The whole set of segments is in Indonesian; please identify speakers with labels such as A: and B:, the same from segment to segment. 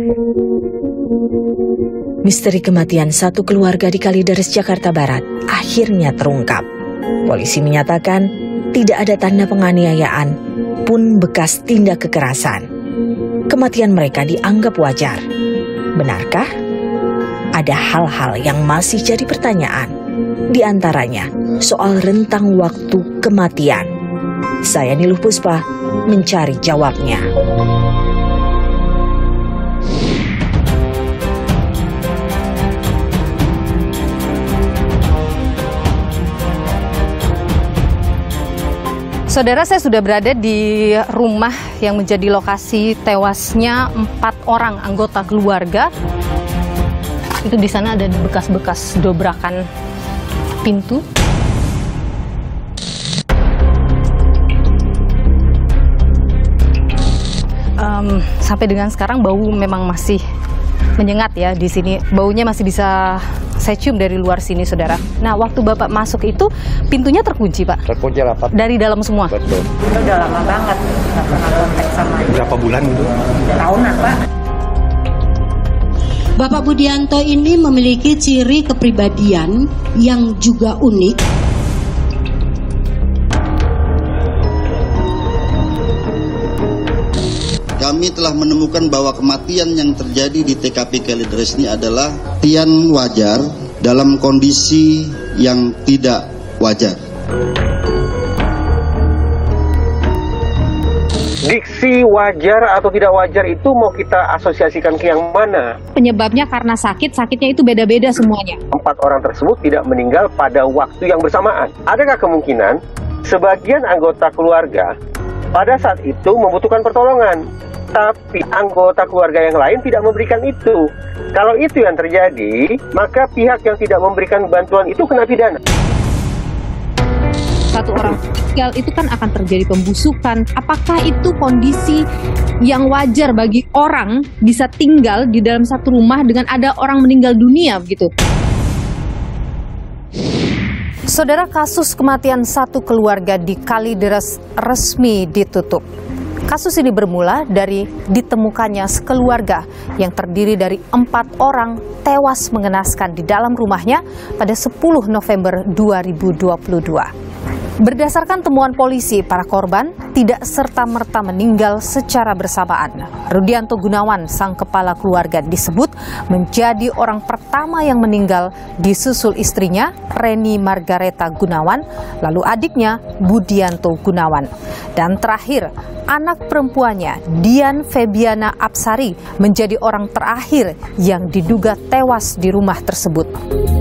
A: Misteri kematian satu keluarga di Kalideres, Jakarta Barat akhirnya terungkap. Polisi menyatakan tidak ada tanda penganiayaan pun bekas tindak kekerasan. Kematian mereka dianggap wajar. Benarkah? Ada hal-hal yang masih jadi pertanyaan. Di antaranya soal rentang waktu kematian. Saya Niluh Puspa mencari jawabnya.
B: Saudara, saya sudah berada di rumah yang menjadi lokasi tewasnya 4 orang anggota keluarga. Itu di sana ada bekas-bekas dobrakan pintu. Sampai dengan sekarang bau memang masih menyengat ya di sini. Baunya masih bisa saya cium dari luar sini, saudara. Nah, waktu Bapak masuk itu pintunya terkunci, Pak?
C: Terkunci rapat.
B: Dari dalam semua?
C: Betul.
D: Itu udah lama banget, nggak pernah kontak sama.
C: Berapa bulan itu?
D: Tahunan, Pak.
E: Bapak Budianto ini memiliki ciri kepribadian yang juga unik.
F: Kami telah menemukan bahwa kematian yang terjadi di TKP Kalideres ini adalah kematian wajar dalam kondisi yang tidak wajar.
C: Diksi wajar atau tidak wajar itu mau kita asosiasikan ke yang mana?
B: Penyebabnya karena sakitnya itu beda-beda semuanya.
C: 4 orang tersebut tidak meninggal pada waktu yang bersamaan. Adakah kemungkinan sebagian anggota keluarga pada saat itu membutuhkan pertolongan, tapi anggota keluarga yang lain tidak memberikan itu? Kalau itu yang terjadi, maka pihak yang tidak memberikan bantuan itu kena pidana.
B: Satu orang meninggal itu kan akan terjadi pembusukan. Apakah itu kondisi yang wajar bagi orang bisa tinggal di dalam satu rumah dengan ada orang meninggal dunia begitu? Saudara, kasus kematian satu keluarga di Kalideres resmi ditutup. Kasus ini bermula dari ditemukannya sekeluarga yang terdiri dari 4 orang tewas mengenaskan di dalam rumahnya pada 10 November 2022. Berdasarkan temuan polisi, para korban tidak serta-merta meninggal secara bersamaan. Rudianto Gunawan, sang kepala keluarga, disebut menjadi orang pertama yang meninggal, disusul istrinya, Reni Margareta Gunawan, lalu adiknya, Budianto Gunawan. Dan terakhir, anak perempuannya, Dian Febiana Apsari, menjadi orang terakhir yang diduga tewas di rumah tersebut.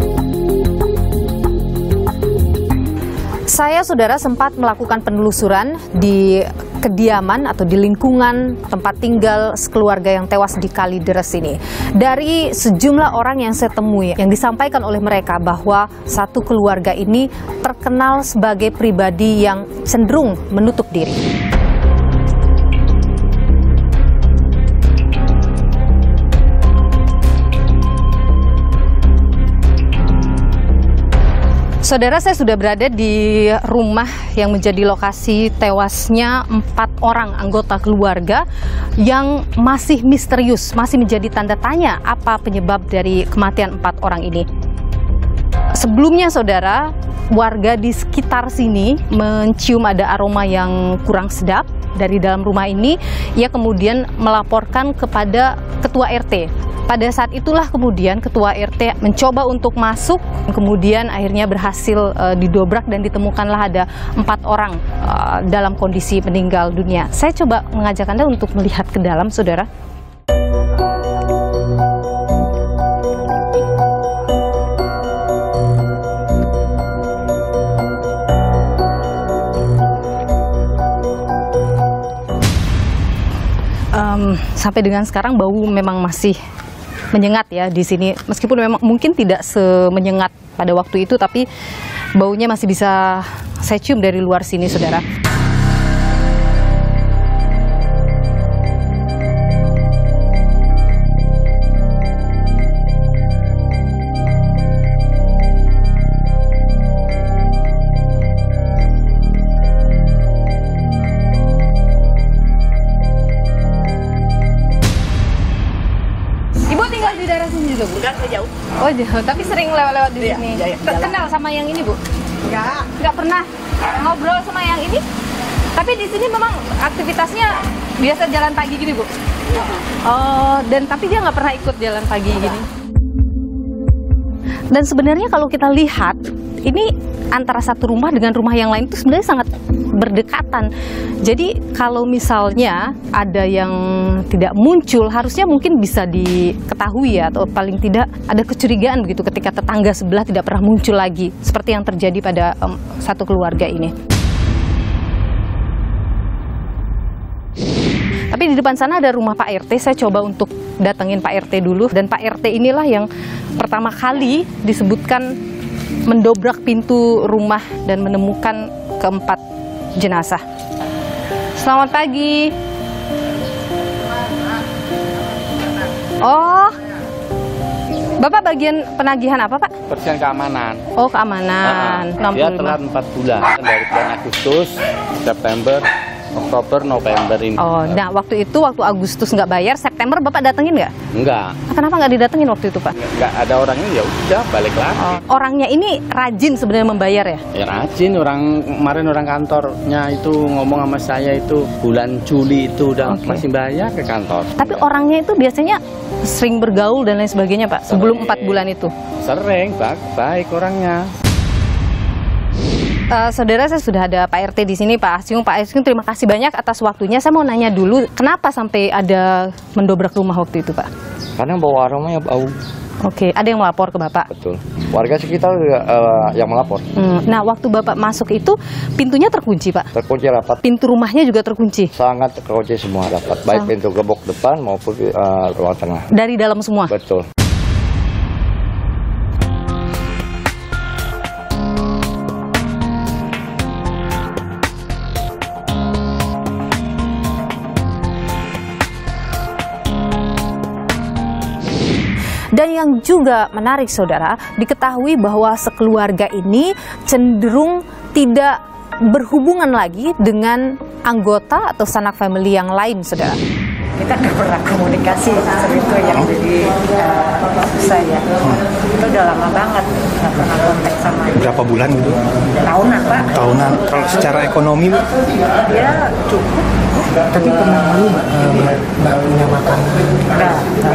B: Saya, saudara, sempat melakukan penelusuran di kediaman atau di lingkungan tempat tinggal sekeluarga yang tewas di Kalideres ini. Dari sejumlah orang yang saya temui, yang disampaikan oleh mereka bahwa satu keluarga ini terkenal sebagai pribadi yang cenderung menutup diri. Saudara, saya sudah berada di rumah yang menjadi lokasi tewasnya 4 orang anggota keluarga yang masih misterius, masih menjadi tanda tanya apa penyebab dari kematian 4 orang ini. Sebelumnya, saudara, warga di sekitar sini mencium ada aroma yang kurang sedap dari dalam rumah ini. Ia kemudian melaporkan kepada ketua RT. Pada saat itulah kemudian ketua RT mencoba untuk masuk, kemudian akhirnya berhasil didobrak dan ditemukanlah ada 4 orang dalam kondisi meninggal dunia. Saya coba mengajak Anda untuk melihat ke dalam, saudara. Sampai dengan sekarang bau memang masih menyengat ya di sini, meskipun memang mungkin tidak semenyengat pada waktu itu, tapi baunya masih bisa saya cium dari luar sini, saudara. juga, Bu?
D: Enggak jauh.
B: Oh jauh, tapi sering lewat-lewat di
D: Iya,
B: sini.
D: jalan.
B: Kenal sama yang ini, Bu?
D: Enggak.
B: Nggak pernah ngobrol sama yang ini? Tapi di sini memang aktivitasnya biasa jalan pagi gini, Bu? Oh, dan tapi dia nggak pernah ikut jalan pagi gini. Dan sebenarnya kalau kita lihat, ini antara satu rumah dengan rumah yang lain itu sebenarnya sangat berdekatan. Jadi kalau misalnya ada yang tidak muncul, harusnya mungkin bisa diketahui ya, atau paling tidak ada kecurigaan begitu ketika tetangga sebelah tidak pernah muncul lagi, seperti yang terjadi pada satu keluarga ini. Tapi di depan sana ada rumah Pak RT, saya coba untuk datengin Pak RT dulu. Dan Pak RT inilah yang pertama kali disebutkan mendobrak pintu rumah dan menemukan keempat jenazah. Selamat pagi. Oh, Bapak bagian penagihan apa, Pak?
G: Persen keamanan.
B: Oh, keamanan.
G: Dia telat 4 bulan, dari bulan Agustus, September, Oktober, November ini.
B: Oh, nah waktu Agustus nggak bayar, September Bapak datengin nggak?
G: Enggak.
B: Kenapa nggak didatengin waktu itu, Pak?
G: Enggak ada orangnya, ya udah balik lagi.
B: Oh, orangnya ini rajin sebenarnya membayar ya?
G: Ya rajin, kemarin orang kantornya itu ngomong sama saya itu bulan Juli itu udah masih bayar ke kantor.
B: Tapi orangnya itu biasanya sering bergaul dan lain sebagainya, Pak, sebelum 4 bulan itu?
G: Sering, baik orangnya.
B: Saudara, saya sudah ada Pak RT di sini, Pak Asyung. Pak Asyung, terima kasih banyak atas waktunya. Saya mau nanya dulu, kenapa sampai ada mendobrak rumah waktu itu, Pak?
H: Karena bau aromanya bau.
B: Oke, ada yang melapor ke Bapak?
H: Betul. Warga sekitar yang melapor.
B: Nah, waktu Bapak masuk itu pintunya terkunci, Pak?
H: Terkunci rapat.
B: Pintu rumahnya juga terkunci?
H: Sangat terkunci semua rapat, baik pintu gembok depan maupun ruang tengah.
B: Dari dalam semua?
H: Betul.
B: Dan yang juga menarik, saudara, diketahui bahwa sekeluarga ini cenderung tidak berhubungan lagi dengan anggota atau sanak family yang lain, saudara.
D: Kita nggak pernah komunikasi itu yang jadi susah ya. Itu udah lama banget nggak pernah kontak sama.
I: Berapa bulan gitu?
D: Tahunan, Pak.
I: Tahunan. Kalau secara ekonomi, Bu?
D: Ya cukup.
I: Tapi pernah malu nggak punya makan?
D: Enggak.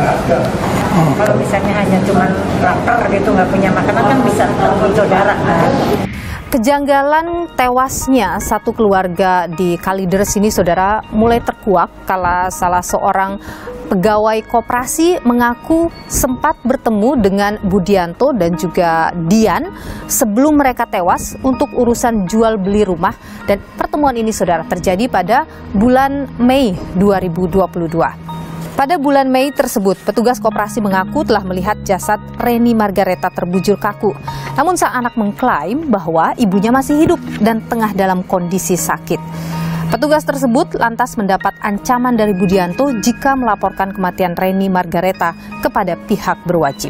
D: Kalau misalnya hanya cuma lapar gitu nggak punya makanan kan bisa telepon saudara.
B: Kejanggalan tewasnya satu keluarga di Kalideres ini, saudara, mulai terkuak kala salah seorang pegawai koperasi mengaku sempat bertemu dengan Budianto dan juga Dian sebelum mereka tewas untuk urusan jual beli rumah. Dan pertemuan ini, saudara, terjadi pada bulan Mei 2022. Pada bulan Mei tersebut, petugas koperasi mengaku telah melihat jasad Reni Margareta terbujur kaku. Namun sang anak mengklaim bahwa ibunya masih hidup dan tengah dalam kondisi sakit. Petugas tersebut lantas mendapat ancaman dari Budianto jika melaporkan kematian Reni Margareta kepada pihak berwajib.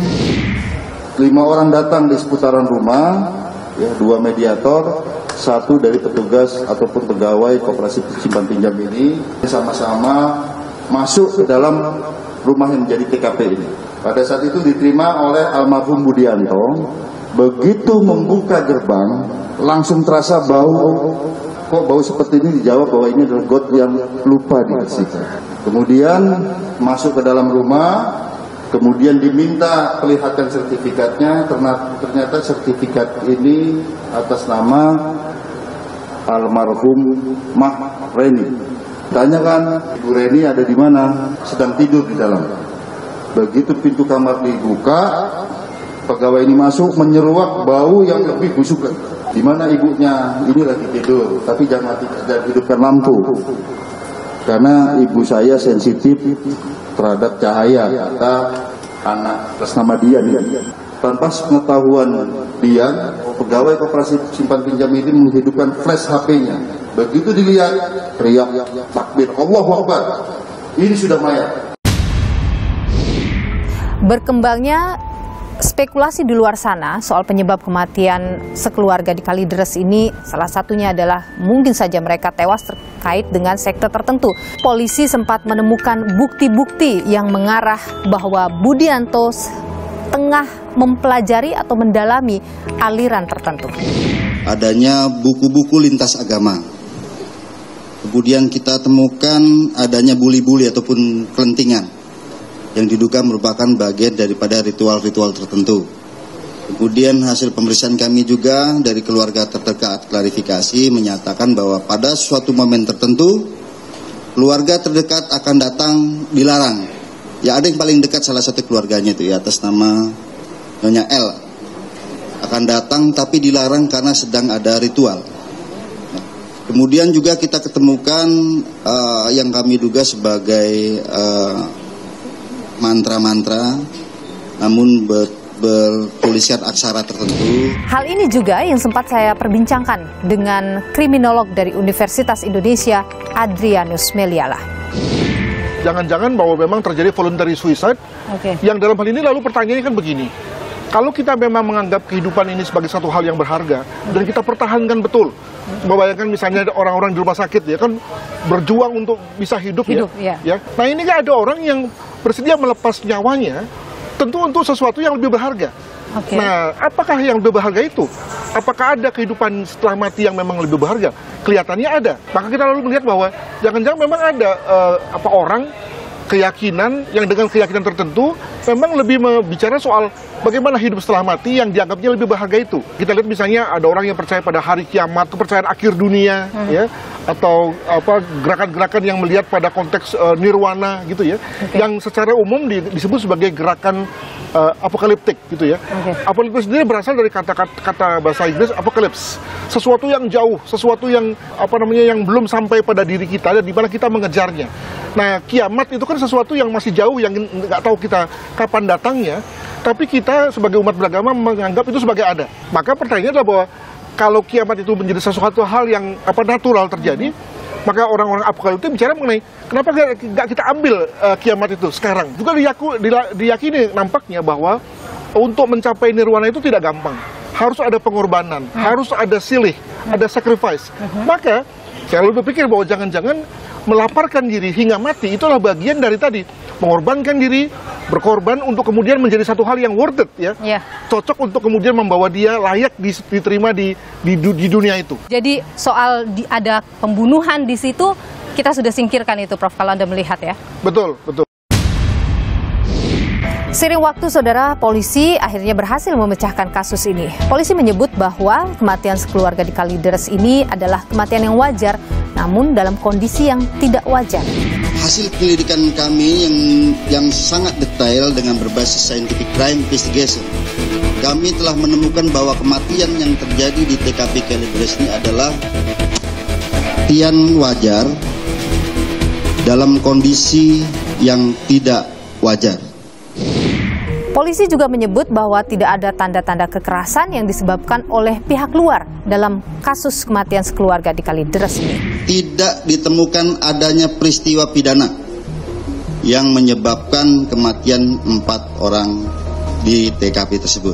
F: 5 orang datang di seputaran rumah, ya, 2 mediator, 1 dari petugas ataupun pegawai koperasi simpan pinjam ini sama-sama masuk ke dalam rumah yang menjadi TKP ini. Pada saat itu diterima oleh almarhum Budianto. Begitu membuka gerbang, langsung terasa bau. Kok bau seperti ini? Dijawab bahwa ini adalah got yang lupa dibersihkan. Kemudian masuk ke dalam rumah, kemudian diminta perlihatkan sertifikatnya. Ternyata sertifikat ini atas nama almarhum Mah Reni. Tanyakan, Ibu Reni ada di mana? Sedang tidur di dalam. Begitu pintu kamar dibuka, pegawai ini masuk menyeruak bau yang lebih busuk. Di mana ibunya? Ini lagi tidur, tapi jangan hidupkan lampu. Karena ibu saya sensitif terhadap cahaya, kata anak atas nama Dian. Tanpa pengetahuan Dian, pegawai koperasi simpan pinjam ini menghidupkan flash HP-nya. Begitu dilihat, teriak takbir, Allahu Akbar. Ini sudah mayat.
B: Berkembangnya spekulasi di luar sana soal penyebab kematian sekeluarga di Kalideres ini, salah satunya adalah mungkin saja mereka tewas terkait dengan sekte tertentu. Polisi sempat menemukan bukti-bukti yang mengarah bahwa Budianto tengah mempelajari atau mendalami aliran tertentu.
F: Adanya buku-buku lintas agama. Kemudian kita temukan adanya buli-buli ataupun kelentingan yang diduga merupakan bagian daripada ritual-ritual tertentu. Kemudian hasil pemeriksaan kami juga dari keluarga terdekat klarifikasi menyatakan bahwa pada suatu momen tertentu keluarga terdekat akan datang dilarang. Ya ada yang paling dekat salah satu keluarganya itu ya atas nama Nyonya L akan datang tapi dilarang karena sedang ada ritual. Kemudian juga kita ketemukan yang kami duga sebagai mantra-mantra namun bertuliskan aksara tertentu.
B: Hal ini juga yang sempat saya perbincangkan dengan kriminolog dari Universitas Indonesia, Adrianus Meliala.
J: Jangan-jangan bahwa memang terjadi voluntary suicide, yang dalam hal ini lalu pertanyaannya kan begini, kalau kita memang menganggap kehidupan ini sebagai satu hal yang berharga, dan kita pertahankan betul, membayangkan misalnya ada orang-orang di rumah sakit ya kan berjuang untuk bisa hidup ya. Nah ini kan ada orang yang bersedia melepas nyawanya, tentu untuk sesuatu yang lebih berharga. Nah, apakah yang lebih berharga itu? Apakah ada kehidupan setelah mati yang memang lebih berharga? Kelihatannya ada. Maka kita lalu melihat bahwa jangan-jangan memang ada orang keyakinan yang dengan keyakinan tertentu memang lebih bicara soal bagaimana hidup setelah mati yang dianggapnya lebih berharga itu. Kita lihat misalnya ada orang yang percaya pada hari kiamat, kepercayaan akhir dunia, ya, atau gerakan-gerakan yang melihat pada konteks nirwana gitu ya, yang secara umum disebut sebagai gerakan apokaliptik gitu ya. Apokaliptik sendiri berasal dari kata bahasa Inggris apocalypse, sesuatu yang jauh, sesuatu yang yang belum sampai pada diri kita dan di mana kita mengejarnya. Nah, kiamat itu kan sesuatu yang masih jauh yang nggak tahu kita kapan datangnya, tapi kita sebagai umat beragama menganggap itu sebagai ada. Maka pertanyaannya adalah bahwa kalau kiamat itu menjadi sesuatu hal yang natural terjadi, maka orang-orang apokaliptik bicara mengenai kenapa nggak kita ambil kiamat itu sekarang. Juga diyakini nampaknya bahwa untuk mencapai nirwana itu tidak gampang. Harus ada pengorbanan, harus ada silih, ada sacrifice. Maka saya lalu berpikir bahwa jangan-jangan melaparkan diri hingga mati itulah bagian dari tadi, mengorbankan diri, berkorban untuk kemudian menjadi satu hal yang worth it ya. Cocok untuk kemudian membawa dia layak diterima di dunia itu.
B: Jadi soal ada pembunuhan di situ kita sudah singkirkan itu, Prof, kalau Anda melihat ya.
J: Betul.
B: Seiring waktu, saudara, polisi akhirnya berhasil memecahkan kasus ini. Polisi menyebut bahwa kematian sekeluarga di Kalideres ini adalah kematian yang wajar, namun dalam kondisi yang tidak wajar.
F: Hasil penyelidikan kami yang sangat detail dengan berbasis scientific crime investigation, kami telah menemukan bahwa kematian yang terjadi di TKP Kalideres ini adalah kematian wajar dalam kondisi yang tidak wajar.
B: Polisi juga menyebut bahwa tidak ada tanda-tanda kekerasan yang disebabkan oleh pihak luar dalam kasus kematian sekeluarga di Kalideres ini.
F: Tidak ditemukan adanya peristiwa pidana yang menyebabkan kematian 4 orang di TKP tersebut.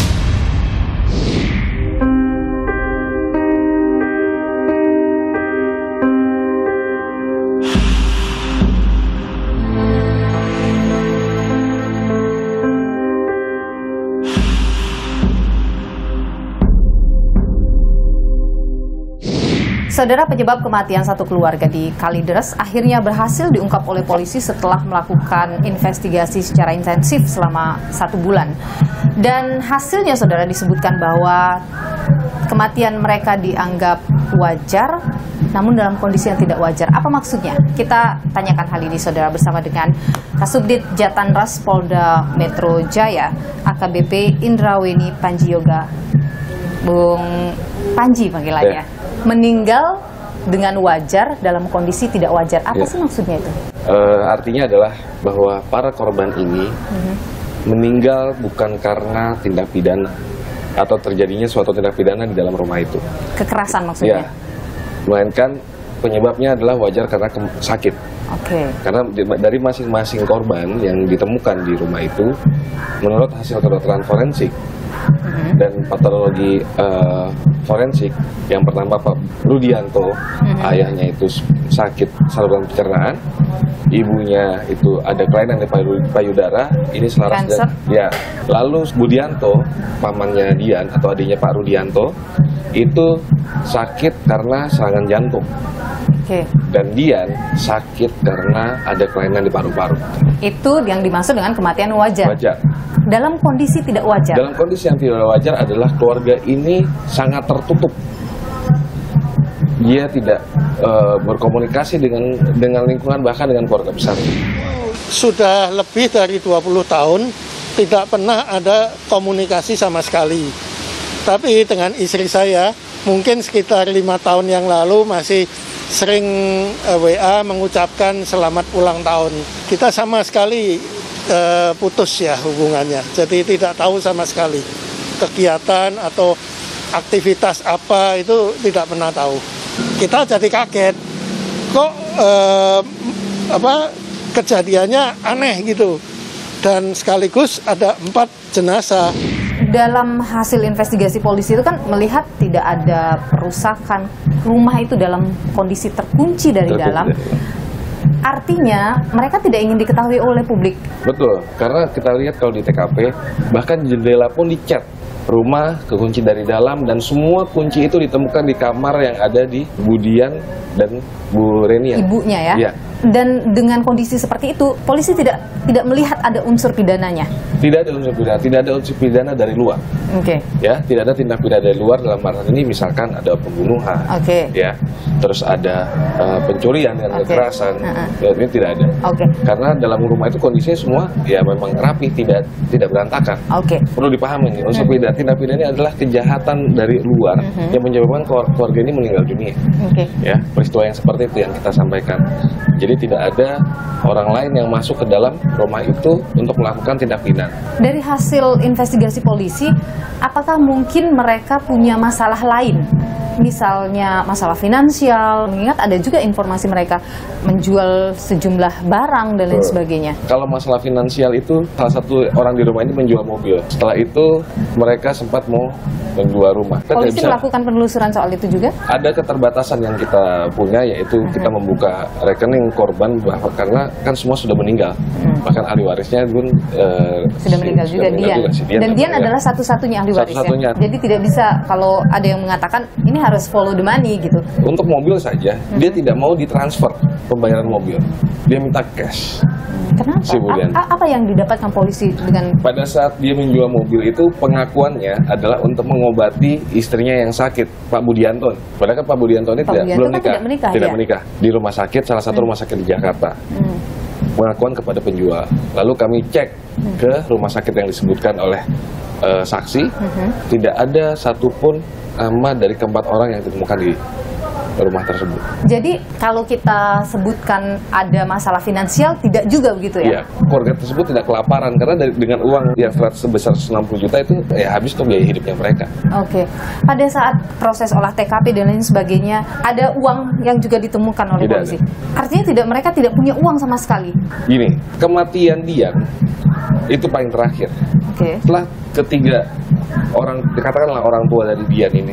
B: Saudara, penyebab kematian satu keluarga di Kalideres akhirnya berhasil diungkap oleh polisi setelah melakukan investigasi secara intensif selama 1 bulan. Dan hasilnya, saudara, disebutkan bahwa kematian mereka dianggap wajar, namun dalam kondisi yang tidak wajar. Apa maksudnya? Kita tanyakan hal ini, saudara, bersama dengan Kasubdit Jatanras Polda Metro Jaya, AKBP Indraweni Panjiyoga. Bung Panji panggilannya. Meninggal dengan wajar dalam kondisi tidak wajar. Apa sih maksudnya itu?
K: Artinya adalah bahwa para korban ini meninggal bukan karena tindak pidana atau terjadinya suatu tindak pidana di dalam rumah itu.
B: Kekerasan maksudnya?
K: Ya, melainkan penyebabnya adalah wajar karena sakit. Karena dari masing-masing korban yang ditemukan di rumah itu, menurut hasil kedokteran forensik, dan patologi forensik. Yang pertama Pak Rudianto, ayahnya itu sakit saluran pencernaan, ibunya itu ada kelainan di payudara, ini selaras dan ya. Lalu Budianto, pamannya Dian atau adiknya Pak Rudianto, itu sakit karena serangan jantung. Dan Dian sakit karena ada kelainan di paru-paru. Itu yang dimaksud dengan kematian wajar. Wajar. Dalam kondisi tidak wajar. Dalam kondisi yang tidak wajar adalah keluarga ini sangat tertutup. Dia tidak berkomunikasi dengan lingkungan, bahkan dengan keluarga besar.
L: Sudah lebih dari 20 tahun tidak pernah ada komunikasi sama sekali. Tapi dengan istri saya mungkin sekitar 5 tahun yang lalu masih sering WA mengucapkan selamat ulang tahun. Kita sama sekali putus ya hubungannya. Jadi tidak tahu sama sekali kegiatan atau aktivitas apa itu tidak pernah tahu. Kita jadi kaget. Kok kejadiannya aneh gitu. Dan sekaligus ada 4 jenazah. Dalam hasil investigasi polisi itu kan melihat tidak ada perusakan, rumah itu dalam kondisi terkunci dari dalam. Artinya mereka tidak ingin diketahui oleh publik. Betul, karena kita lihat kalau di TKP bahkan jendela pun dicat, rumah kekunci dari dalam, dan semua kunci itu ditemukan di kamar yang ada di Budian dan Bu Renia, ibunya ya. Dan dengan kondisi seperti itu, polisi tidak melihat ada unsur pidananya. Tidak ada unsur pidana, tidak ada unsur pidana dari luar. Ya, tidak ada tindak pidana dari luar dalam arti ini, misalkan ada pembunuhan, ya, terus ada pencurian dan kekerasan, ini tidak ada. Karena dalam rumah itu kondisinya semua ya memang rapi, tidak berantakan. Perlu dipahami nih, unsur pidana, tindak pidana adalah kejahatan dari luar yang menyebabkan keluarga ini meninggal dunia. Ya, peristiwa yang seperti itu yang kita sampaikan. Jadi tidak ada orang lain yang masuk ke dalam rumah itu untuk melakukan tindak pidana. Dari hasil investigasi polisi, apakah mungkin mereka punya masalah lain? Misalnya masalah finansial, mengingat ada juga informasi mereka menjual sejumlah barang dan lain sebagainya. Kalau masalah finansial itu, salah satu orang di rumah ini menjual mobil. Setelah itu mereka sempat mau menjual rumah. Polisi melakukan penelusuran soal itu juga? Ada keterbatasan yang kita punya, yaitu kita membuka rekening korban, karena kan semua sudah meninggal. Bahkan ahli warisnya pun sudah meninggal juga, Dian. Dan Dian adalah satu-satunya ahli warisnya. Jadi tidak bisa kalau ada yang mengatakan ini harus follow the money gitu. Untuk mobil saja, dia tidak mau ditransfer pembayaran mobil. Dia minta cash. Kenapa? Si apa yang didapatkan polisi dengan... Pada saat dia menjual mobil itu, pengakuannya adalah untuk mengobati istrinya yang sakit, Pak Budianto. Padahal kan Pak Budianto ini belum nikah. Tidak menikah. Di rumah sakit, salah satu rumah sakit di Jakarta. Pengakuan kepada penjual. Lalu kami cek ke rumah sakit yang disebutkan oleh saksi, tidak ada satupun nama dari keempat orang yang ditemukan di rumah tersebut. Jadi kalau kita sebutkan ada masalah finansial, tidak juga begitu ya? Iya, keluarga tersebut tidak kelaparan karena dengan uang yang sebesar 160 juta itu ya habis tuh biaya hidupnya mereka. Pada saat proses olah TKP dan lain sebagainya, ada uang yang juga ditemukan oleh polisi. Artinya mereka tidak punya uang sama sekali. Gini, kematian Dian itu paling terakhir. Setelah ketiga orang, katakanlah orang tua dari Dian ini,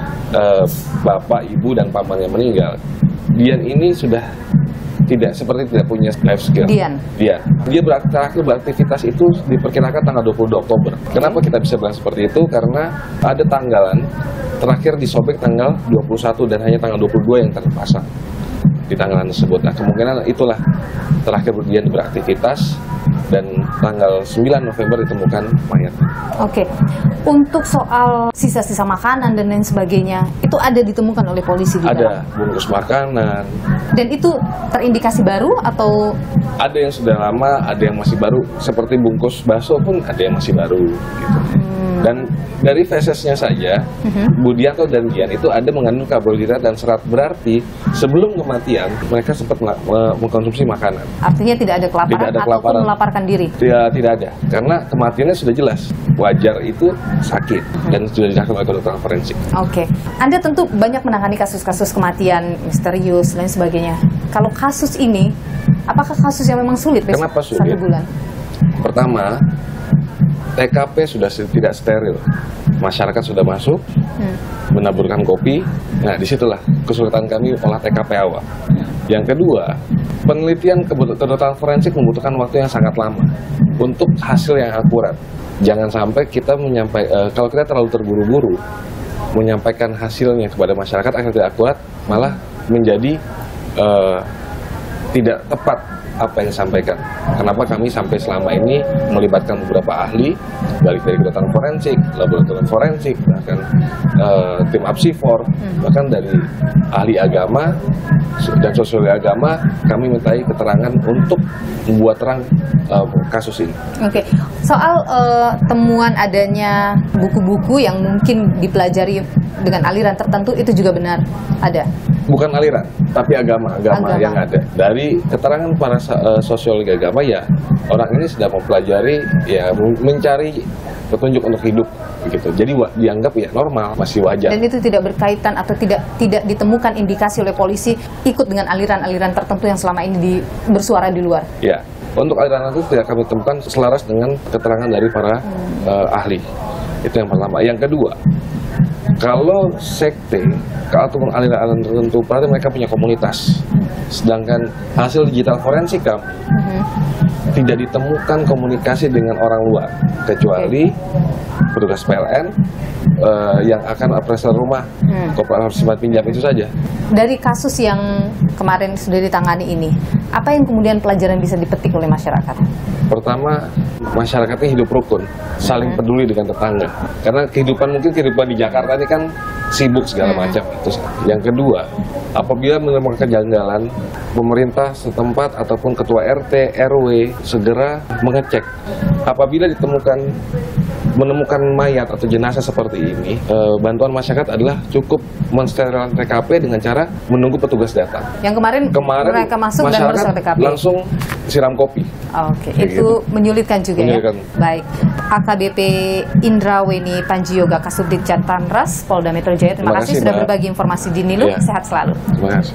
L: bapak, ibu, dan pamannya meninggal, Dian ini sudah tidak punya life skill. Dia terakhir beraktivitas itu diperkirakan tanggal 22 Oktober. Kenapa kita bisa bilang seperti itu? Karena ada tanggalan terakhir disobek tanggal 21 dan hanya tanggal 22 yang terpasang di tanggalan tersebut. Nah, kemungkinan itulah terakhir Dian beraktivitas, dan tanggal 9 November ditemukan mayat. Untuk soal sisa-sisa makanan dan lain sebagainya, itu ada ditemukan oleh polisi juga? Ada, bungkus makanan. Dan itu terindikasi baru atau? Ada yang sudah lama, ada yang masih baru. Seperti bungkus bakso pun ada yang masih baru gitu. Dan dari fesesnya saja, Budianto dan Dian itu ada mengandung karbohidrat dan serat, berarti sebelum kematian mereka sempat mengkonsumsi makanan. Artinya tidak ada kelaparan, ataupun melaparkan diri? Tidak ada, karena kematiannya sudah jelas. Wajar itu sakit dan sudah dilakukan oleh dokter forensik. Anda tentu banyak menangani kasus-kasus kematian misterius dan lain sebagainya. Kalau kasus ini, apakah kasus yang memang sulit? Kenapa sulit? 1 bulan. Pertama,
K: TKP sudah tidak steril, masyarakat sudah masuk, menaburkan kopi. Nah, disitulah kesulitan kami olah TKP awal. Yang kedua, penelitian kedokteran forensik membutuhkan waktu yang sangat lama untuk hasil yang akurat. Jangan sampai kita kalau kita terlalu terburu-buru menyampaikan hasilnya kepada masyarakat agar tidak akurat, malah menjadi tidak tepat apa yang disampaikan. Kenapa kami sampai selama ini melibatkan beberapa ahli, dari kedokteran forensik, laboratorium forensik, bahkan tim Apsifor, bahkan dari ahli agama dan sosiologi agama, kami mintai keterangan untuk membuat terang kasus ini.
B: Oke, soal temuan adanya buku-buku yang mungkin dipelajari dengan aliran tertentu, itu juga benar ada?
K: Bukan aliran, tapi agama yang ada. Dari keterangan para sosiologi agama, ya orang ini sedang mempelajari, ya mencari petunjuk untuk hidup, begitu. Jadi dianggap ya normal, masih wajar. Dan
B: itu tidak berkaitan atau tidak ditemukan indikasi oleh polisi ikut dengan aliran-aliran tertentu yang selama ini bersuara di luar.
K: Ya, untuk aliran itu tidak kami temukan selaras dengan keterangan dari para ahli. Itu yang pertama. Yang kedua, kalau sekte ataupun aliran-aliran tertentu, berarti mereka punya komunitas. Sedangkan hasil digital forensik kami tidak ditemukan komunikasi dengan orang luar, kecuali petugas PLN yang akan appraisal rumah, koperasi simpan pinjam, itu saja.
B: Dari kasus yang kemarin sudah ditangani ini, apa yang kemudian pelajaran bisa dipetik oleh masyarakat?
K: Pertama, masyarakatnya hidup rukun, saling peduli dengan tetangga. Karena mungkin kehidupan di Jakarta ini kan sibuk segala macam. Yang kedua, apabila menemukan kejanggalan, pemerintah setempat ataupun ketua RT, RW segera mengecek. Apabila menemukan mayat atau jenazah seperti ini, bantuan masyarakat adalah cukup mensterilkan TKP dengan cara menunggu petugas datang.
B: Yang kemarin mereka masuk dan merusak TKP,
K: langsung siram kopi.
B: Oke, itu menyulitkan juga ya. Baik, AKBP Indraweni Panjioga Kasubdit Jatantras Polda Metro Jaya, terima kasih sudah berbagi informasi di Nilu. Sehat selalu.
K: Terima kasih.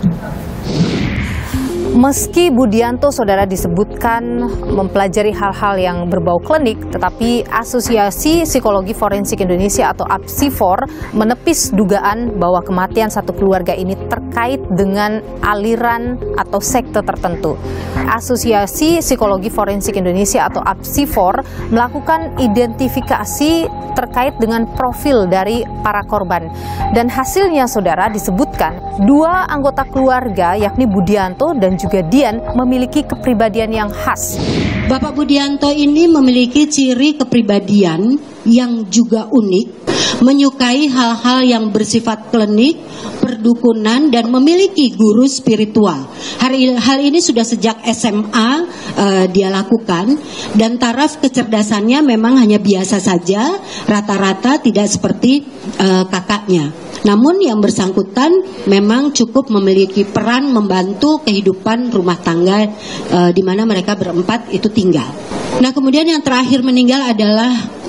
B: Meski Budianto, saudara, disebutkan mempelajari hal-hal yang berbau klinik, tetapi Asosiasi Psikologi Forensik Indonesia atau Apsifor menepis dugaan bahwa kematian satu keluarga ini terkait dengan aliran atau sekte tertentu. Asosiasi Psikologi Forensik Indonesia atau Apsifor melakukan identifikasi terkait dengan profil dari para korban. Dan hasilnya, saudara, disebutkan dua anggota keluarga yakni Budianto dan juga Dian memiliki kepribadian yang khas.
E: Bapak Budianto ini memiliki ciri kepribadian yang juga unik, menyukai hal-hal yang bersifat klinik, perdukunan, dan memiliki guru spiritual. Hal ini sudah sejak SMA dia lakukan, dan taraf kecerdasannya memang hanya biasa saja, rata-rata tidak seperti kakaknya. Namun yang bersangkutan memang cukup memiliki peran membantu kehidupan rumah tangga di mana mereka berempat itu tinggal. Nah, kemudian yang terakhir meninggal adalah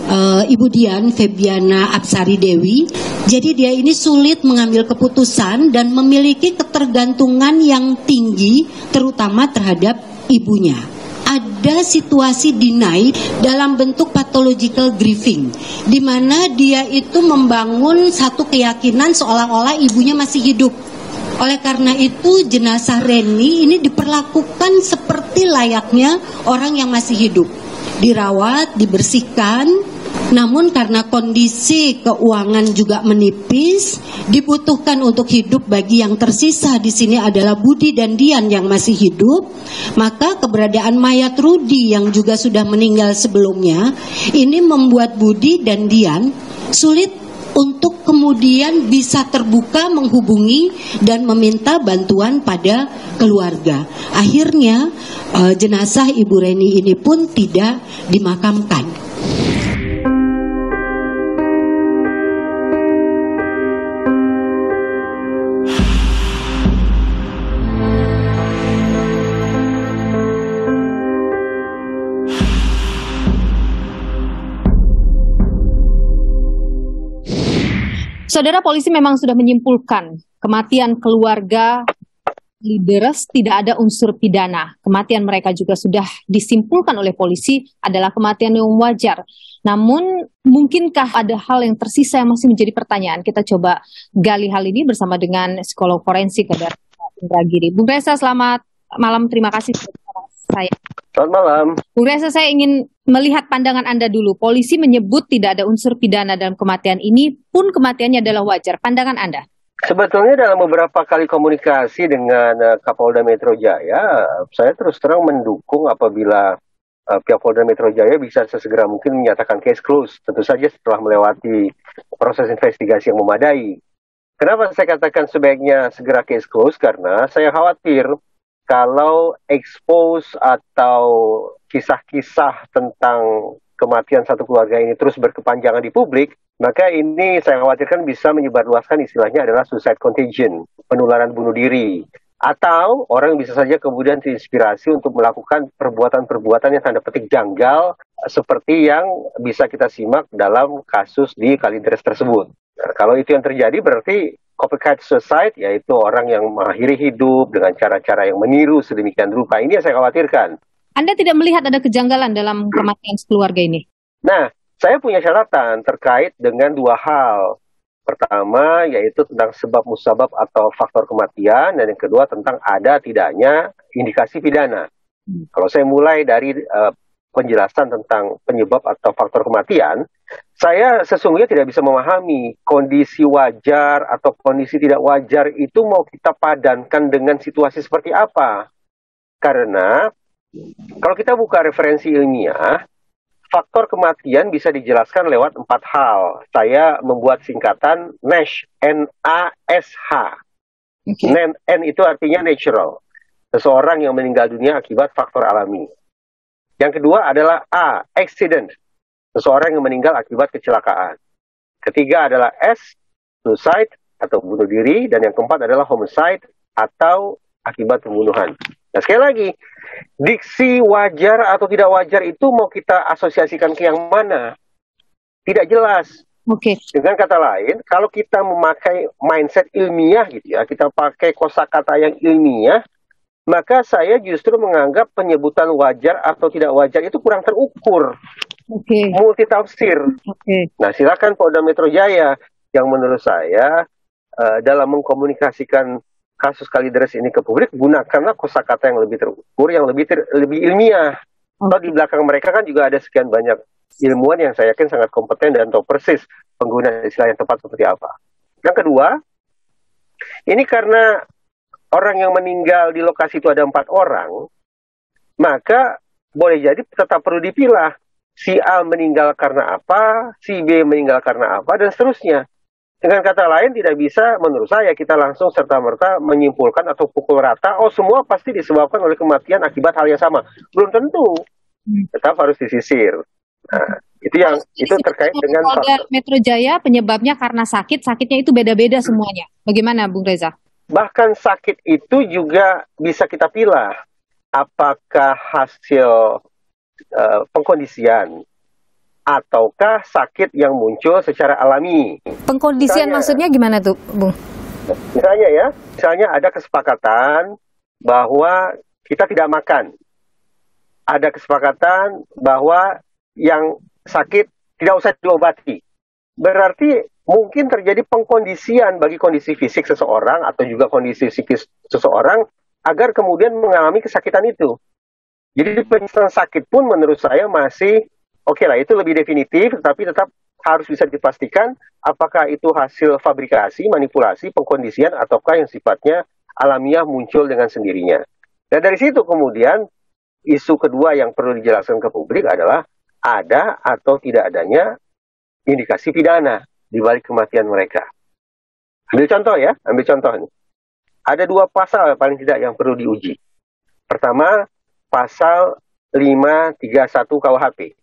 E: Ibu Dian Febiana Apsari Dewi. Jadi dia ini sulit mengambil keputusan dan memiliki ketergantungan yang tinggi terutama terhadap ibunya. Ada situasi deny dalam bentuk pathological grieving, di mana dia itu membangun satu keyakinan seolah-olah ibunya masih hidup. Oleh karena itu jenazah Reni ini diperlakukan seperti layaknya orang yang masih hidup, dirawat, dibersihkan. Namun karena kondisi keuangan juga menipis, dibutuhkan untuk hidup bagi yang tersisa di sini adalah Budi dan Dian yang masih hidup. Maka keberadaan mayat Rudi yang juga sudah meninggal sebelumnya ini membuat Budi dan Dian sulit untuk kemudian bisa terbuka menghubungi dan meminta bantuan pada keluarga. Akhirnya jenazah Ibu Reni ini pun tidak dimakamkan.
B: Saudara, polisi memang sudah menyimpulkan kematian keluarga Kalideres tidak ada unsur pidana. Kematian mereka juga sudah disimpulkan oleh polisi adalah kematian yang wajar. Namun, mungkinkah ada hal yang tersisa yang masih menjadi pertanyaan? Kita coba gali hal ini bersama dengan psikolog forensik ada Indra Giri. Bung Reza, selamat malam. Terima kasih bersama saya.
C: Selamat malam.
B: Bung Reza, saya ingin melihat pandangan Anda dulu. Polisi menyebut tidak ada unsur pidana dalam kematian ini, pun kematiannya adalah wajar. Pandangan Anda?
C: Sebetulnya dalam beberapa kali komunikasi dengan Kapolda Metro Jaya, saya terus terang mendukung apabila pihak Polda Metro Jaya bisa sesegera mungkin menyatakan case close, tentu saja setelah melewati proses investigasi yang memadai. Kenapa saya katakan sebaiknya segera case close? Karena saya khawatir kalau expose atau kisah-kisah tentang kematian satu keluarga ini terus berkepanjangan di publik, maka ini saya khawatirkan bisa menyebarluaskan istilahnya adalah suicide contagion, penularan bunuh diri. Atau orang bisa saja kemudian terinspirasi untuk melakukan perbuatan-perbuatan yang tanda petik janggal seperti yang bisa kita simak dalam kasus di Kalideres tersebut. Nah, kalau itu yang terjadi berarti copycat suicide, yaitu orang yang mengakhiri hidup dengan cara-cara yang meniru sedemikian rupa. Ini yang saya khawatirkan.
B: Anda tidak melihat ada kejanggalan dalam kematian keluarga ini?
C: Nah, saya punya catatan terkait dengan dua hal. Pertama, yaitu tentang sebab musabab atau faktor kematian, dan yang kedua tentang ada tidaknya indikasi pidana. Kalau saya mulai dari penjelasan tentang penyebab atau faktor kematian, saya sesungguhnya tidak bisa memahami kondisi wajar atau kondisi tidak wajar itu mau kita padankan dengan situasi seperti apa. Karena kalau kita buka referensi ilmiah, faktor kematian bisa dijelaskan lewat 4 hal. Saya membuat singkatan NASH, N-A-S-H. Okay. N itu artinya natural. Seseorang yang meninggal dunia akibat faktor alami. Yang kedua adalah A, accident. Seseorang yang meninggal akibat kecelakaan. Ketiga adalah S, suicide atau bunuh diri. Dan yang keempat adalah homicide atau akibat pembunuhan. Nah, sekali lagi, diksi wajar atau tidak wajar itu mau kita asosiasikan ke yang mana? Tidak jelas.
B: Oke.
C: Dengan kata lain, kalau kita memakai mindset ilmiah gitu ya, kita pakai kosakata yang ilmiah, maka saya justru menganggap penyebutan wajar atau tidak wajar itu kurang terukur.
B: Oke.
C: Multitafsir.
B: Oke.
C: Nah, silakan Polda Metro Jaya yang menurut saya dalam mengkomunikasikan kasus Kalideres ini ke publik, gunakanlah kosakata yang lebih terukur, yang lebih ilmiah. Atau di belakang mereka kan juga ada sekian banyak ilmuwan yang saya yakin sangat kompeten dan tahu persis penggunaan istilah yang tepat seperti apa. Yang kedua, ini karena orang yang meninggal di lokasi itu ada 4 orang, maka boleh jadi tetap perlu dipilah. Si A meninggal karena apa, si B meninggal karena apa, dan seterusnya. Dengan kata lain, tidak bisa menurut saya kita langsung serta-merta menyimpulkan atau pukul rata, oh semua pasti disebabkan oleh kematian akibat hal yang sama. Belum tentu. Tetap harus disisir. Nah, itu terkait dengan
B: Polda Metro Jaya penyebabnya karena sakitnya itu beda-beda semuanya. Bagaimana, Bung Reza?
C: Bahkan sakit itu juga bisa kita pilah. Apakah hasil pengkondisian ataukah sakit yang muncul secara alami.
B: Pengkondisian maksudnya gimana tuh, Bung?
C: Misalnya ada kesepakatan bahwa kita tidak makan. Ada kesepakatan bahwa yang sakit tidak usah diobati. Berarti mungkin terjadi pengkondisian bagi kondisi fisik seseorang atau juga kondisi psikis seseorang agar kemudian mengalami kesakitan itu. Jadi penjelasan sakit pun menurut saya masih oke lah, itu lebih definitif, tapi tetap harus bisa dipastikan apakah itu hasil fabrikasi, manipulasi, pengkondisian, ataukah yang sifatnya alamiah muncul dengan sendirinya. Dan dari situ kemudian isu kedua yang perlu dijelaskan ke publik adalah ada atau tidak adanya indikasi pidana di balik kematian mereka. Ambil contoh nih. Ada 2 pasal paling tidak yang perlu diuji. Pertama, pasal 531 KUHP.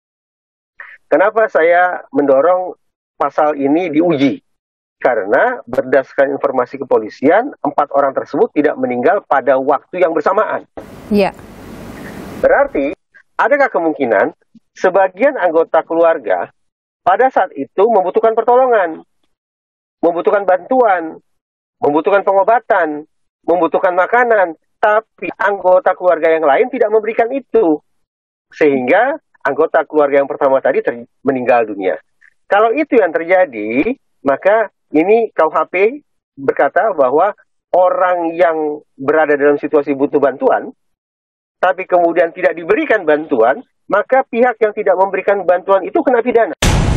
C: Kenapa saya mendorong pasal ini diuji? Karena berdasarkan informasi kepolisian, 4 orang tersebut tidak meninggal pada waktu yang bersamaan.
B: Iya.
C: Berarti, adakah kemungkinan sebagian anggota keluarga pada saat itu membutuhkan pertolongan, membutuhkan bantuan, membutuhkan pengobatan, membutuhkan makanan, tapi anggota keluarga yang lain tidak memberikan itu. Sehingga anggota keluarga yang pertama tadi meninggal dunia. Kalau itu yang terjadi, maka ini KUHP berkata bahwa orang yang berada dalam situasi butuh bantuan, tapi kemudian tidak diberikan bantuan, maka pihak yang tidak memberikan bantuan itu kena pidana.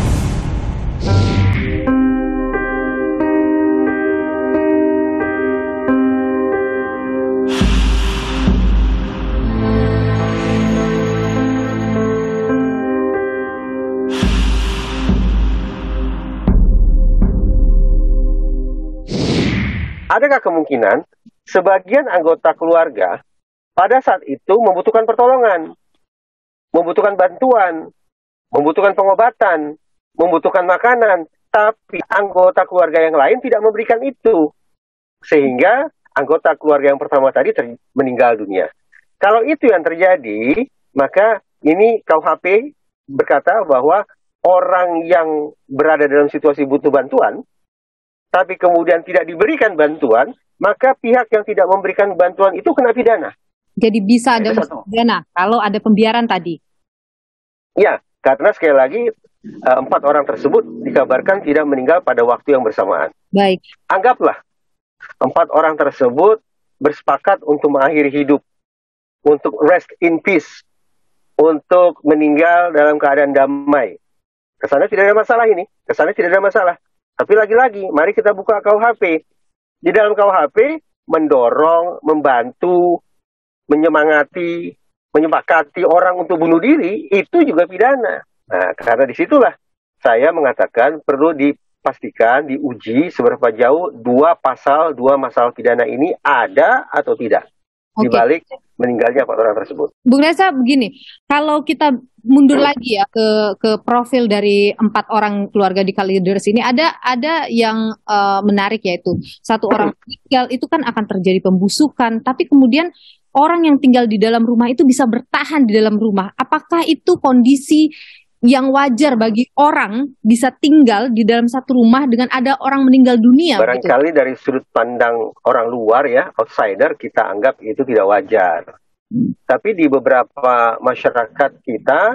C: Adakah kemungkinan sebagian anggota keluarga pada saat itu membutuhkan pertolongan, membutuhkan bantuan, membutuhkan pengobatan, membutuhkan makanan, tapi anggota keluarga yang lain tidak memberikan itu. Sehingga anggota keluarga yang pertama tadi meninggal dunia. Kalau itu yang terjadi, maka ini KUHP berkata bahwa orang yang berada dalam situasi butuh bantuan, tapi kemudian tidak diberikan bantuan, maka pihak yang tidak memberikan bantuan itu kena pidana.
B: Jadi bisa ada pidana kalau ada pembiaran tadi?
C: Ya, karena sekali lagi 4 orang tersebut dikabarkan tidak meninggal pada waktu yang bersamaan.
B: Baik.
C: Anggaplah 4 orang tersebut bersepakat untuk mengakhiri hidup, untuk rest in peace, untuk meninggal dalam keadaan damai. Kesannya tidak ada masalah ini, kesannya tidak ada masalah. Tapi lagi-lagi, mari kita buka KUHP. Di dalam KUHP, mendorong, membantu, menyemangati, menyepakati orang untuk bunuh diri, itu juga pidana. Nah, karena disitulah saya mengatakan perlu dipastikan, diuji seberapa jauh dua masalah pidana ini ada atau tidak. Di balik meninggalnya 4 orang tersebut.
B: Bung Reza, begini, kalau kita mundur lagi ya ke profil dari 4 orang keluarga di Kalideres ini, ada yang menarik, yaitu 1 orang meninggal itu kan akan terjadi pembusukan, tapi kemudian orang yang tinggal di dalam rumah itu bisa bertahan di dalam rumah. Apakah itu kondisi yang wajar bagi orang bisa tinggal di dalam satu rumah dengan ada orang meninggal dunia?
C: Barangkali gitu? Dari sudut pandang orang luar ya, outsider, kita anggap itu tidak wajar. Tapi di beberapa masyarakat kita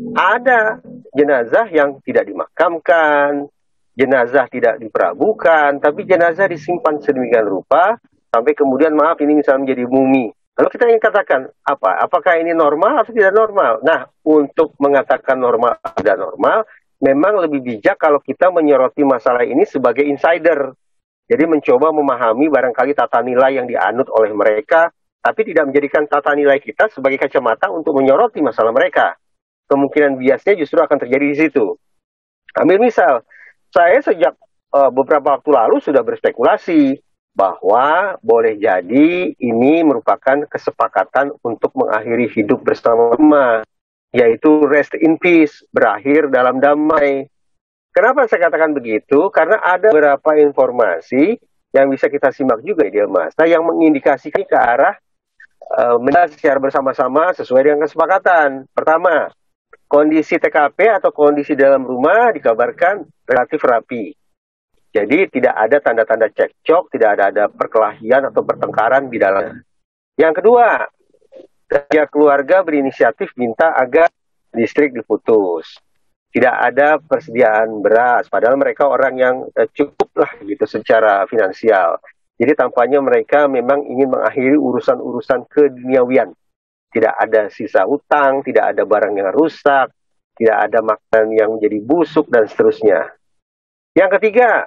C: ada jenazah yang tidak dimakamkan, jenazah tidak diperabukan, tapi jenazah disimpan sedemikian rupa sampai kemudian maaf ini misalnya menjadi mumi. Lalu kita ingin katakan apa? Apakah ini normal atau tidak normal? Nah, untuk mengatakan normal atau tidak normal, memang lebih bijak kalau kita menyoroti masalah ini sebagai insider. Jadi mencoba memahami barangkali tata nilai yang dianut oleh mereka, tapi tidak menjadikan tata nilai kita sebagai kacamata untuk menyoroti masalah mereka. Kemungkinan biasnya justru akan terjadi di situ. Ambil misal, saya sejak beberapa waktu lalu sudah berspekulasi bahwa boleh jadi ini merupakan kesepakatan untuk mengakhiri hidup bersama, yaitu rest in peace, berakhir dalam damai. Kenapa saya katakan begitu? Karena ada beberapa informasi yang bisa kita simak juga di masa yang mengindikasikan ke arah meninggal secara bersama-sama sesuai dengan kesepakatan. Pertama, kondisi TKP atau kondisi dalam rumah dikabarkan relatif rapi. Jadi tidak ada tanda-tanda cekcok, tidak ada perkelahian atau pertengkaran di dalam. Yang kedua, pihak keluarga berinisiatif minta agar listrik diputus. Tidak ada persediaan beras, padahal mereka orang yang cukup lah gitu secara finansial. Jadi tampaknya mereka memang ingin mengakhiri urusan-urusan keduniawian. Tidak ada sisa utang, tidak ada barang yang rusak, tidak ada makanan yang menjadi busuk, dan seterusnya. Yang ketiga,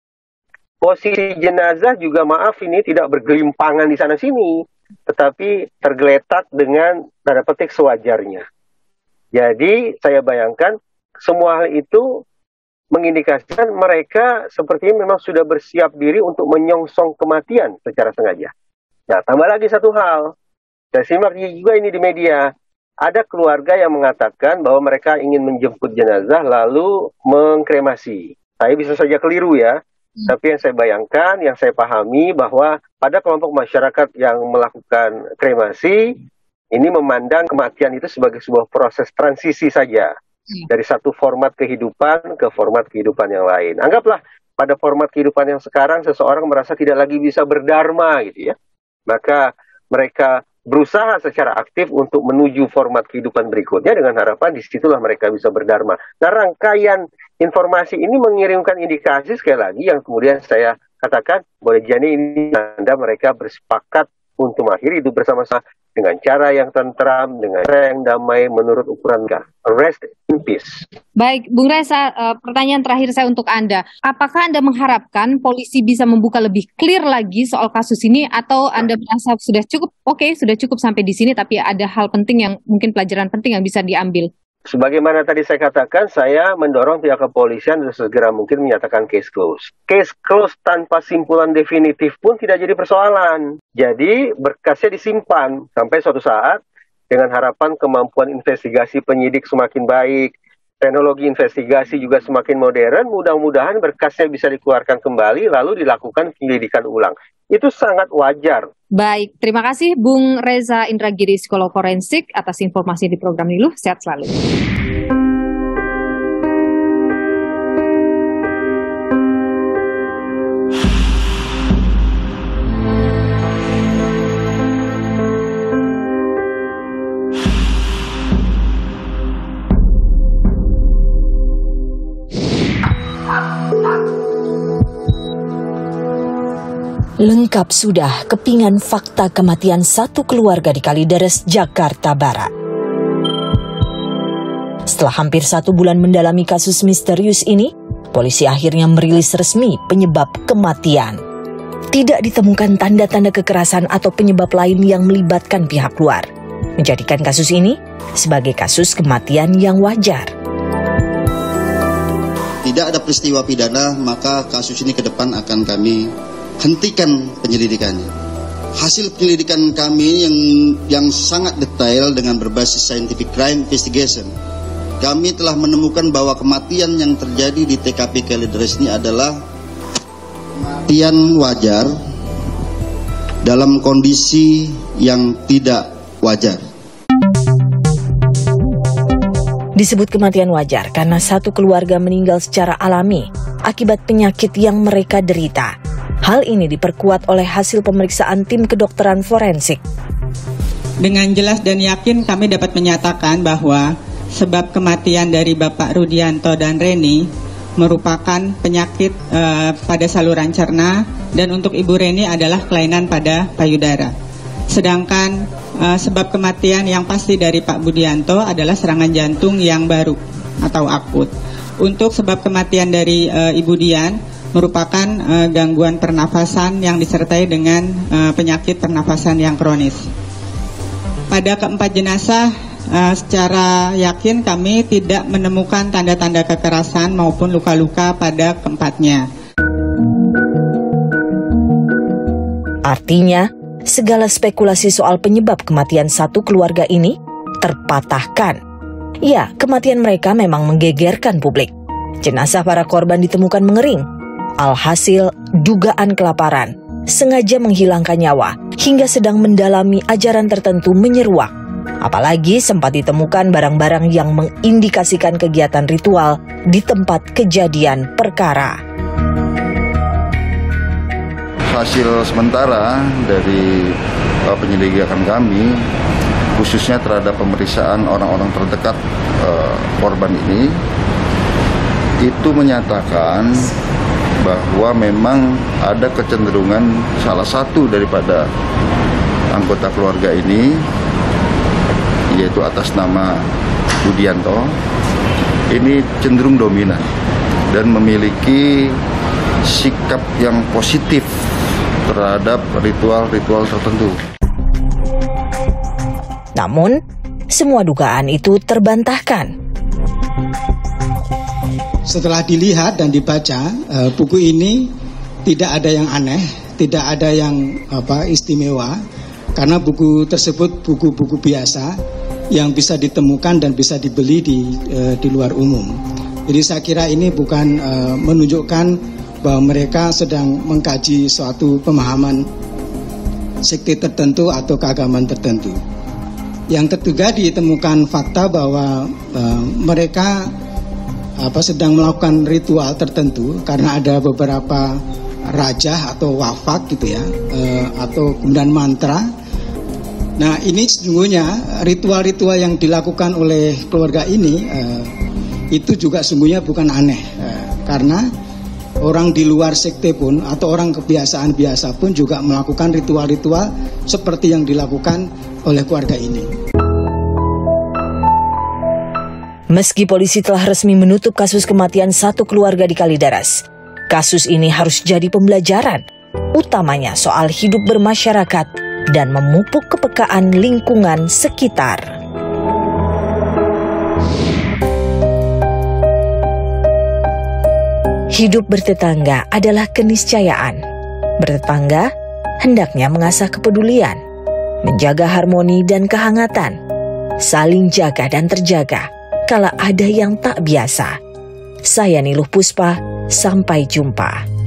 C: posisi jenazah juga maaf ini tidak bergelimpangan di sana-sini, tetapi tergeletak dengan tanda petik sewajarnya. Jadi saya bayangkan semua hal itu mengindikasikan mereka sepertinya memang sudah bersiap diri untuk menyongsong kematian secara sengaja. Nah, tambah lagi satu hal, saya simak juga ini di media, ada keluarga yang mengatakan bahwa mereka ingin menjemput jenazah lalu mengkremasi. Saya bisa saja keliru ya, tapi yang saya bayangkan, yang saya pahami bahwa pada kelompok masyarakat yang melakukan kremasi, ini memandang kematian itu sebagai sebuah proses transisi saja. Dari satu format kehidupan ke format kehidupan yang lain. Anggaplah pada format kehidupan yang sekarang seseorang merasa tidak lagi bisa berdharma gitu ya. Maka mereka berusaha secara aktif untuk menuju format kehidupan berikutnya dengan harapan disitulah mereka bisa berdharma. Nah, rangkaian informasi ini mengirimkan indikasi sekali lagi yang kemudian saya katakan boleh jadi ini tanda mereka bersepakat untuk mengakhiri hidup bersama-sama dengan cara yang tentram, dengan cara yang damai menurut ukuran rest in peace.
B: Baik, Bung Reza, pertanyaan terakhir saya untuk Anda. Apakah Anda mengharapkan polisi bisa membuka lebih clear lagi soal kasus ini, atau Anda merasa sudah cukup, sudah cukup sampai di sini, tapi ada hal penting yang mungkin pelajaran penting yang bisa diambil?
C: Sebagaimana tadi saya katakan, saya mendorong pihak kepolisian untuk segera mungkin menyatakan case close. Case close tanpa simpulan definitif pun tidak jadi persoalan. Jadi berkasnya disimpan sampai suatu saat dengan harapan kemampuan investigasi penyidik semakin baik, teknologi investigasi juga semakin modern, mudah-mudahan berkasnya bisa dikeluarkan kembali lalu dilakukan penyelidikan ulang. Itu sangat wajar.
B: Baik, terima kasih Bung Reza Indragiri, psikolog forensik, atas informasi di program Niluh. Sehat selalu.
A: Lengkap sudah kepingan fakta kematian satu keluarga di Kalideres, Jakarta Barat. Setelah hampir 1 bulan mendalami kasus misterius ini, polisi akhirnya merilis resmi penyebab kematian. Tidak ditemukan tanda-tanda kekerasan atau penyebab lain yang melibatkan pihak luar, menjadikan kasus ini sebagai kasus kematian yang wajar.
M: Tidak ada peristiwa pidana, maka kasus ini ke depan akan kami hentikan penyelidikannya. Hasil penyelidikan kami yang sangat detail dengan berbasis scientific crime investigation, kami telah menemukan bahwa kematian yang terjadi di TKP Kalideres ini adalah kematian wajar dalam kondisi yang tidak wajar.
A: Disebut kematian wajar karena satu keluarga meninggal secara alami akibat penyakit yang mereka derita. Hal ini diperkuat oleh hasil pemeriksaan tim kedokteran forensik.
N: Dengan jelas dan yakin kami dapat menyatakan bahwa sebab kematian dari Bapak Rudianto dan Reni merupakan penyakit pada saluran cerna, dan untuk Ibu Reni adalah kelainan pada payudara. Sedangkan sebab kematian yang pasti dari Pak Budianto adalah serangan jantung yang baru atau akut. Untuk sebab kematian dari Ibu Dian merupakan gangguan pernafasan yang disertai dengan penyakit pernafasan yang kronis. Pada keempat jenazah, secara yakin kami tidak menemukan tanda-tanda kekerasan maupun luka-luka pada keempatnya.
A: Artinya, segala spekulasi soal penyebab kematian satu keluarga ini terpatahkan. Ya, kematian mereka memang menggegerkan publik. Jenazah para korban ditemukan mengering. Alhasil, dugaan kelaparan, sengaja menghilangkan nyawa, hingga sedang mendalami ajaran tertentu menyeruak. Apalagi sempat ditemukan barang-barang yang mengindikasikan kegiatan ritual di tempat kejadian perkara.
F: Hasil sementara dari penyelidikan kami, khususnya terhadap pemeriksaan orang-orang terdekat korban ini, itu menyatakan bahwa memang ada kecenderungan salah satu daripada anggota keluarga ini, yaitu atas nama Budianto, ini cenderung dominan dan memiliki sikap yang positif terhadap ritual-ritual tertentu.
A: Namun, semua dugaan itu terbantahkan.
O: Setelah dilihat dan dibaca, buku ini tidak ada yang aneh, tidak ada yang istimewa, karena buku tersebut buku-buku biasa yang bisa ditemukan dan bisa dibeli di luar umum. Jadi saya kira ini bukan menunjukkan bahwa mereka sedang mengkaji suatu pemahaman sekte tertentu atau keagamaan tertentu. Yang ketiga, ditemukan fakta bahwa mereka sedang melakukan ritual tertentu karena ada beberapa rajah atau wafak gitu ya, atau kemudian mantra. Nah, ini sesungguhnya ritual-ritual yang dilakukan oleh keluarga ini itu juga sesungguhnya bukan aneh, karena orang di luar sekte pun atau orang kebiasaan biasa pun juga melakukan ritual-ritual seperti yang dilakukan oleh keluarga ini.
A: Meski polisi telah resmi menutup kasus kematian satu keluarga di Kalideres, kasus ini harus jadi pembelajaran, utamanya soal hidup bermasyarakat dan memupuk kepekaan lingkungan sekitar. Hidup bertetangga adalah keniscayaan. Bertetangga hendaknya mengasah kepedulian, menjaga harmoni dan kehangatan, saling jaga dan terjaga kala ada yang tak biasa. Saya Niluh Puspa, sampai jumpa.